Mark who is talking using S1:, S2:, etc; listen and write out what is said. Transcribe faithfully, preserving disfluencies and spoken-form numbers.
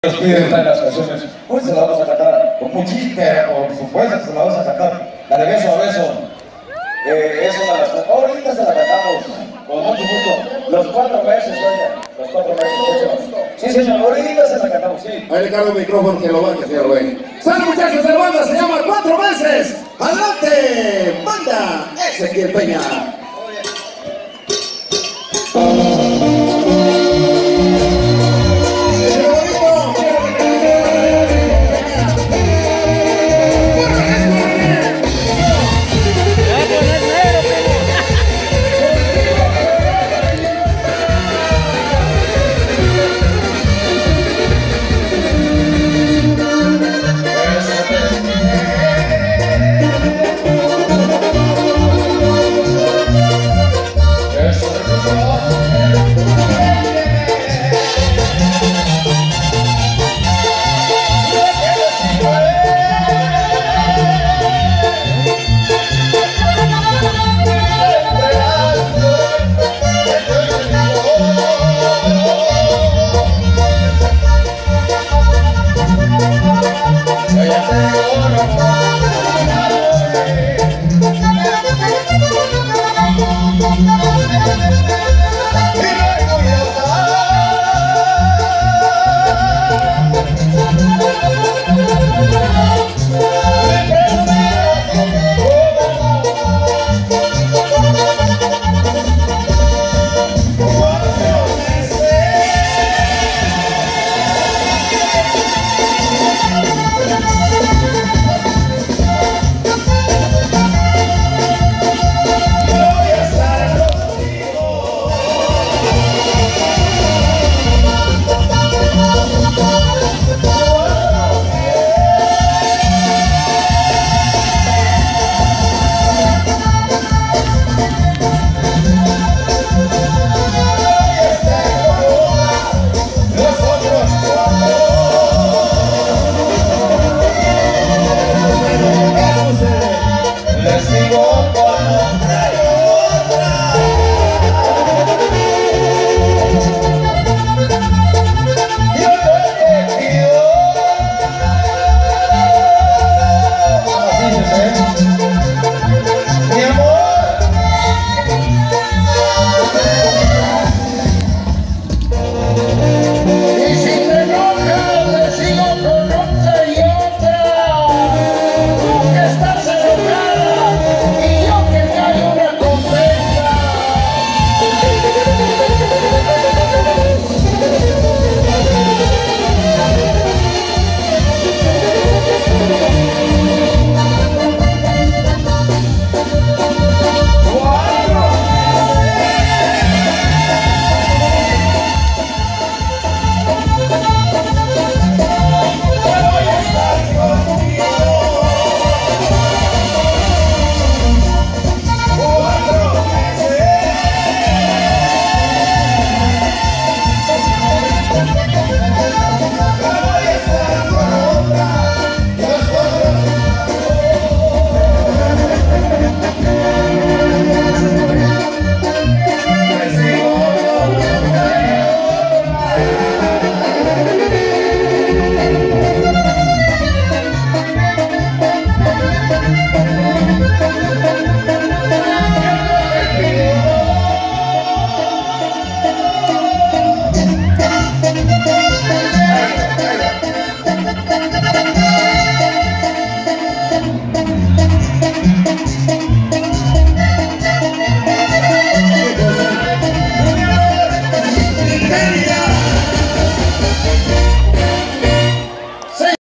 S1: Nos piden una de las canciones, pues se la vamos a cantar con muchísimo, por supuesto se la vamos a cantar, la de beso a beso. Eh, es una de las canciones, ahorita se la cantamos, con mucho gusto, los cuatro meses, oiga, los cuatro meses, escúchenos. Sí, señor, ahorita se la cantamos, sí.
S2: Ahí le cargo el micrófono que lo baje, señor güey. ¡Salen muchachos de la banda! Se llama Cuatro Veces. ¡Adelante! ¡Banda Ezequiel Peña! ¡Hey!